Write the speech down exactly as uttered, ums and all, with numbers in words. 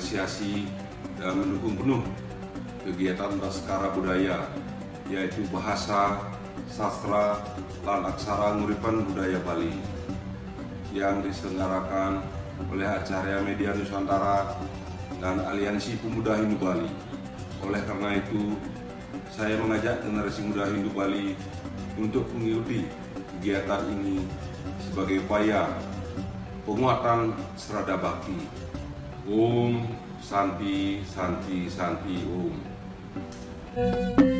mengapresiasi dan mendukung penuh kegiatan Baskara Budaya, yaitu bahasa, sastra, lan aksara nguripan budaya Bali yang diselenggarakan oleh Acarya Media Nusantara dan Aliansi Pemuda Hindu Bali. Oleh karena itu, saya mengajak generasi muda Hindu Bali untuk mengikuti kegiatan ini sebagai upaya penguatan serada bakti. Om Santi Santi Santi Om.